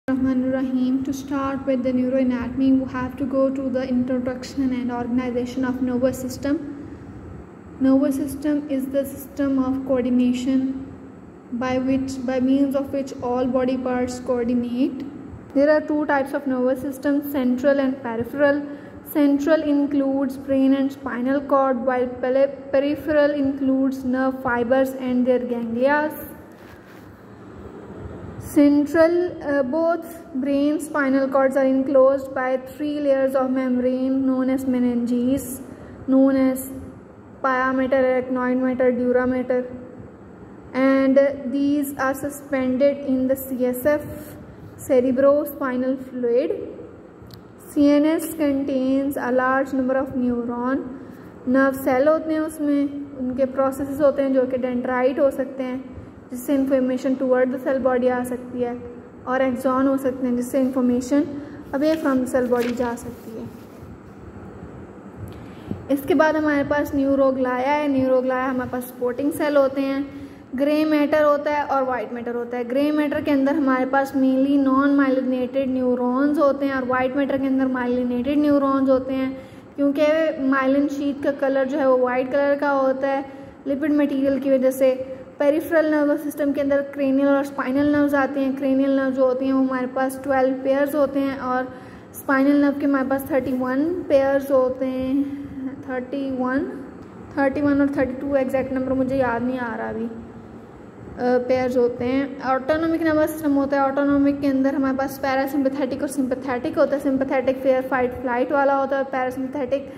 Rahim. To start with the neuroanatomy, we have to go to the introduction and organization of nervous system. Nervous system is the system of coordination by means of which all body parts coordinate. There are two types of nervous system, central and peripheral. Central includes brain and spinal cord, while peripheral includes nerve fibers and their ganglia. Central, both brain spinal cords are enclosed by three layers of membrane known as meninges, known as pia mater, arachnoid mater, dura mater, and these are suspended in the CSF, cerebrospinal fluid. CNS contains a large number of neuron. Nerve cell होते हैं, उसमें उनके processes होते हैं जो कि dendrite हो सकते हैं, जिससे information toward the cell body आ सकती है, और एक्सॉन हो सकते हैं जिससे information away from the cell body जा सकती है। इसके बाद हमारे पास न्यूरोग्लाया है। न्यूरोग्लाया हमारे पास सपोर्टिंग सेल होते हैं। ग्रे मैटर होता है और वाइट मैटर होता है। ग्रे मैटर के अंदर हमारे पास मेनली नॉन माइलिनेटेड न्यूरॉन्स होते हैं और वाइट मैटर के अंदर माइलिनेटेड न्यूरॉन्स होते हैं, क्योंकि माइलिन शीट का कलर जो है वो वाइट कलर का होता है लिपिड मटेरियल की वजह से। पेरिफेरल नर्वस सिस्टम के अंदर क्रेनियल और स्पाइनल नर्व्स आते हैं। क्रेनियल नर्व जो होती हैं वो हमारे पास 12 पेयर्स होते हैं और स्पाइनल नर्व के हमारे पास 31 पेयर्स होते हैं। 31 और 32 एग्जैक्ट नंबर मुझे याद नहीं आ रहा अभी, पेयर्स होते हैं। ऑटोनोमिक नर्वस सिस्टम होता है। ऑटोनोमिक के अंदर हमारे पास पैरासिम्पैथेटिक और सिंपैथेटिक होता है। सिंपैथेटिक फेयर फाइट फ्लाइट वाला होता है और पैरासिम्पैथेटिक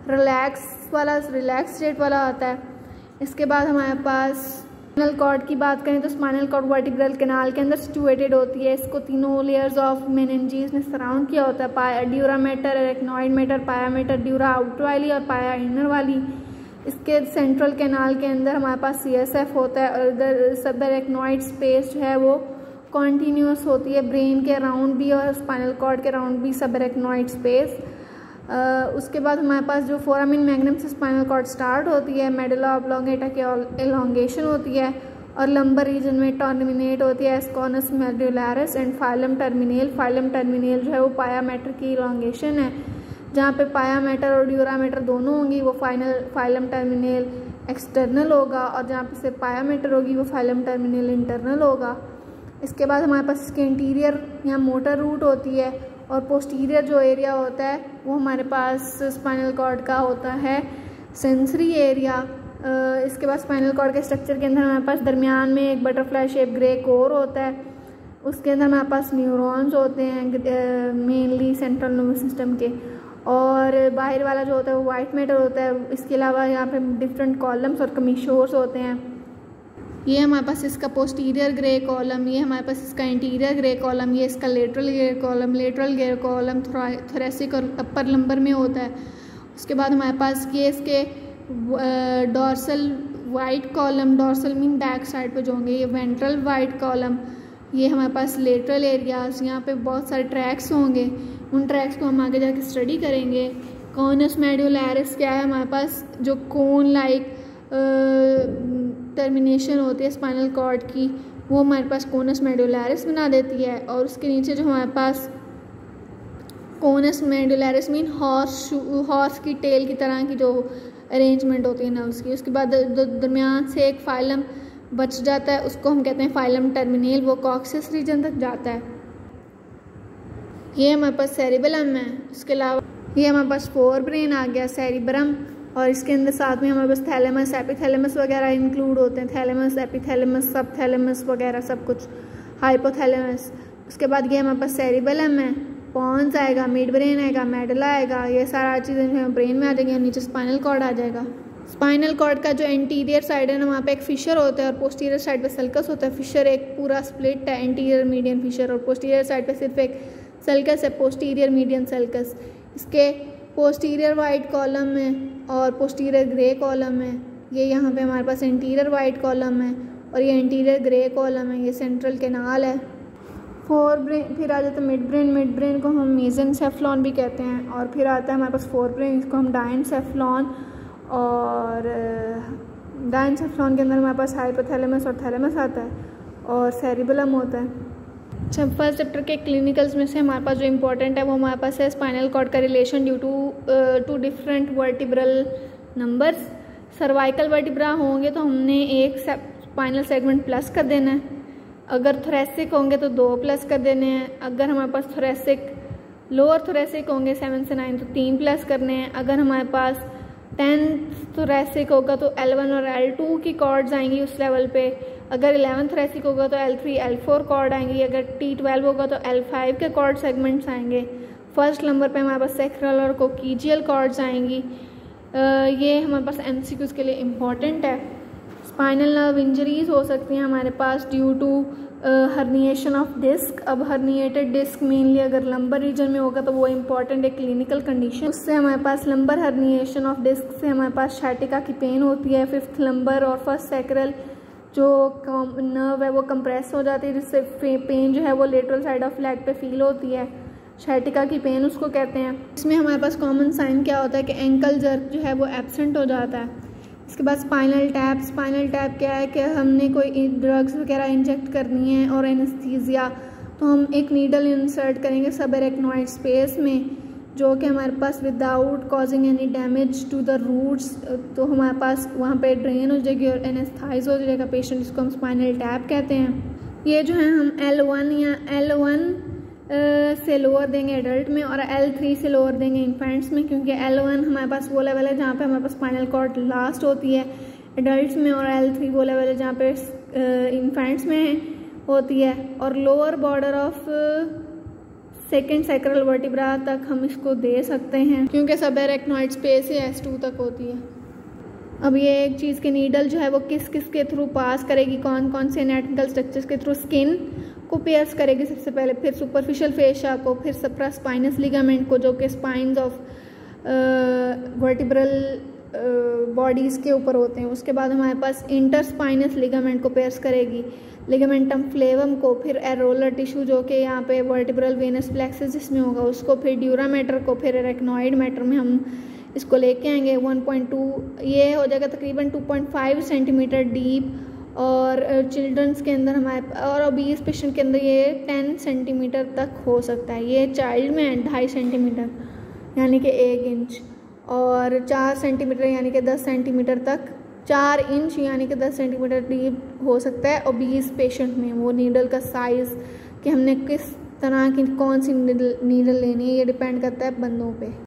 रिलैक्स स्टेट वाला होता है। इसके बाद हमारे पास स्पाइनल कॉर्ड की बात करें तो स्पाइनल कॉर्ड वर्टिब्रल कैनाल के अंदर सिचुएटेड होती है। इसको तीनों लेयर्स ऑफ मेनिंजेस ने सराउंड किया होता है, pia dura mater, arachnoid mater, pia mater, dura outer वाली और पाया इनर वाली। इसके सेंट्रल कैनाल के अंदर हमारे पास CSF होता है और इधर सब एरेक्नॉइड स्पेस जो है वो कॉन्टीन्यूस होती है, ब्रेन के अराउंड भी और स्पाइनल कॉर्ड के अराउंड भी सब एरेक्नॉइड स्पेस। उसके बाद हमारे पास जो फोरामिन मैग्नम से स्पाइनल कॉर्ड स्टार्ट होती है, मेडुला ऑब्लोंगेटा की एलोंगेशन होती है और लंबर रीजन में टर्मिनेट होती है conus medullaris and filum terminale. Filum terminale जो है वो पाया मैटर की एलोंगेशन है। जहाँ पे पाया मैटर और ड्यूरा मैटर दोनों होंगी वो फाइलम टर्मिनेल एक्सटर्नल होगा, और जहाँ पे सिर्फ पाया मैटर होगी वो फाइलम टर्मिनेल इंटरनल होगा। इसके बाद हमारे पास इसके इंटीरियर यहाँ मोटर रूट होती है और पोस्टीरियर जो एरिया होता है वो हमारे पास स्पाइनल कॉर्ड का होता है सेंसरी एरिया। इसके बाद स्पाइनल कॉर्ड के स्ट्रक्चर के अंदर हमारे पास दरमियान में एक बटरफ्लाई शेप ग्रे कोर होता है। उसके अंदर हमारे पास न्यूरॉन्स होते हैं मेनली सेंट्रल नर्वस सिस्टम के, और बाहर वाला जो होता है वो वाइट मैटर होता है। इसके अलावा यहाँ पे डिफरेंट कॉलम्स और कमीशोर्स होते हैं। ये हमारे पास इसका पोस्टीरियर ग्रे कॉलम, ये हमारे पास इसका इंटीरियर ग्रे कॉलम, ये इसका लेटरल ग्रे कॉलम थोरेसिक और अपर लंबर में होता है। उसके बाद हमारे पास ये इसके dorsal white column, dorsal mean back side पे जो होंगे, ये वेंट्रल वाइट कॉलम, ये हमारे पास लेटरल एरियाज। यहाँ पे बहुत सारे ट्रैक्स होंगे, उन ट्रैक्स को हम आगे जाके स्टडी करेंगे। कॉनस मेडुलैरिस क्या है, हमारे पास जो कोन लाइक टर्मिनेशन होती है स्पाइनल कॉर्ड की वो हमारे पास कोनस मेडुलैरिस बना देती है, और उसके नीचे जो हमारे पास कोनस मेडुलैरिस मीन हॉर्स की टेल की तरह की जो अरेंजमेंट होती है नर्व्स की। उसके बाद दरमियान से एक फाइलम बच जाता है, उसको हम कहते हैं फाइलम टर्मिनेल, वो कॉक्सिस रीजन तक जाता है। ये हमारे पास सेरिबेलम है। इसके अलावा ये हमारे पास फोर ब्रेन आ गया, सेरिब्रम, और इसके अंदर साथ में हमारे पास थैलेमस, एपिथैलेमस वगैरह इंक्लूड होते हैं। थैलेमस, एपिथैलेमस, सब थैलेमस वगैरह सब कुछ, हाइपोथैलेमस। उसके बाद ये हमारे पास सेरिबेलम है, पॉन्स आएगा, मिड ब्रेन आएगा, मेडुला आएगा, ये सारा चीज़ें जो है ब्रेन में आ जाएंगी, नीचे स्पाइनल कॉर्ड आ जाएगा। स्पाइनल कॉर्ड का जो एंटीरियर साइड है ना वहाँ पे एक फिशर होता है और पोस्टीरियर साइड पे सल्कस होता है। फिशर एक पूरा स्प्लिट है, एंटीरियर मीडियन फिशर, और पोस्टीरियर साइड पे सिर्फ एक सल्कस है, पोस्टीरियर मीडियन सल्कस। इसके पोस्टीरियर वाइट कॉलम में और पोस्टीरियर ग्रे कॉलम है। ये यहाँ पे हमारे पास इंटीरियर वाइट कॉलम है और ये इंटीरियर ग्रे कॉलम है। ये सेंट्रल कैनाल है। फोर ब्रेन, फिर आ जाता है मिड ब्रेन। मिड ब्रेन को हम मेसेनसेफ्लॉन भी कहते हैं, और फिर आता है हमारे पास फोर ब्रेन, इसको हम डायनसेफ्लॉन, और डायनसेफ्लॉन के अंदर हमारे पास हाइपोथैलेमस और थैलेमस आता है, और सेरिबेलम होता है। अच्छा, फर्स्ट चैप्टर के क्लिनिकल्स में से हमारे पास जो इम्पोर्टेंट है वो हमारे पास है स्पाइनल कॉर्ड का relation due to different vertebral numbers. Cervical vertebra होंगे तो हमने एक स्पाइनल सेगमेंट प्लस कर देना है, अगर थोरेसिक होंगे तो 2 प्लस कर देने हैं, अगर हमारे पास थोरेसिक लोअर थोरेसिक होंगे 7 से 9 तो 3 प्लस करने हैं, अगर हमारे पास 10 थोरेसिक होगा तो L1 और L2 की कॉर्ड्स आएंगी उस लेवल पे, अगर 11 थोरेसिक होगा तो L3 L4 कॉर्ड आएंगी, अगर T12 होगा तो L5 के कॉर्ड सेगमेंट्स आएंगे। फर्स्ट नंबर पे हमारे पास सेक्रल और कोकीजियल कॉर्ड्स आएंगी। ये हमारे पास MCQs के लिए इम्पॉर्टेंट है। स्पाइनल नर्व इंजरीज हो सकती हैं हमारे पास due to herniation of disc. अब हर्निएटेड डिस्क मेनली अगर लंबर रीजन में होगा तो वो इम्पॉर्टेंट है क्लिनिकल कंडीशन। उससे हमारे पास लंबर हर्निएशन ऑफ डिस्क से हमारे पास शाटिका की पेन होती है। 5th लंबर और फर्स्ट सैक्रल जो नर्व है वो कंप्रेस हो जाती है, जिससे पेन जो है वो लेटरल साइड ऑफ लेग पे फील होती है, शाटिका की पेन उसको कहते हैं। इसमें हमारे पास कॉमन साइन क्या होता है कि एंकल जर्क जो है वो एब्सेंट हो जाता है। इसके बाद स्पाइनल टैप। स्पाइनल टैप क्या है कि हमने कोई ड्रग्स वगैरह इंजेक्ट करनी है और एनेस्थीसिया, तो हम एक नीडल इंसर्ट करेंगे सबएरेक्नॉइड स्पेस में, जो कि हमारे पास without causing any damage to the roots, तो हमारे पास वहाँ पे ड्रेन हो जाएगी और एनेस्थाइज हो जाएगा पेशेंट, जिसको हम स्पाइनल टैप कहते हैं। ये जो है हम L1 या L1 से लोअर देंगे एडल्ट में और L3 से लोअर देंगे इन्फेंट्स में, क्योंकि L1 हमारे पास वो लेवल है जहाँ पे हमारे पास स्पाइनल कॉर्ड लास्ट होती है एडल्ट्स में, और L3 वो लेवल है जहाँ पे इन्फेंट्स में होती है। और lower border of second sacral vertebra तक हम इसको दे सकते हैं, क्योंकि सबएरेक्नॉइड स्पेस ही S2 तक होती है। अब ये एक चीज़ की नीडल जो है वो किस किस के थ्रू पास करेगी, कौन कौन से एनाटॉमिकल स्ट्रक्चर्स के थ्रू, स्किन को पियर्स करेगी सबसे पहले, फिर सुपरफिशियल फेशिया को, फिर सप्रास्पाइनस लिगामेंट को जो कि स्पाइन्स ऑफ वर्टिब्रल बॉडीज़ के ऊपर होते हैं। उसके बाद हमारे पास इंटरस्पाइनस लिगामेंट को पियर्स करेगी, लिगामेंटम फ्लेवम को, फिर एरोलर टिश्यू जो कि यहाँ पे वर्टिब्रल वेनस प्लेक्सस जिसमें होगा उसको, फिर ड्यूरा मैटर को, फिर एरेक्नॉइड मैटर में हम इसको लेके आएंगे 1.2, ये हो जाएगा तकरीबन 2.5 सेंटीमीटर डीप, और चिल्ड्रंस के अंदर हमारे और ओबीस पेशेंट के अंदर ये 10 सेंटीमीटर तक हो सकता है। ये चाइल्ड में 2.5 सेंटीमीटर यानी कि 1 इंच, और 4 सेंटीमीटर यानी कि 10 सेंटीमीटर तक, 4 इंच यानी कि 10 सेंटीमीटर डीप हो सकता है ओबीस पेशेंट में। वो नीडल का साइज़ कि हमने किस तरह की कौन सी नीडल लेनी है ये डिपेंड करता है बंदों पे।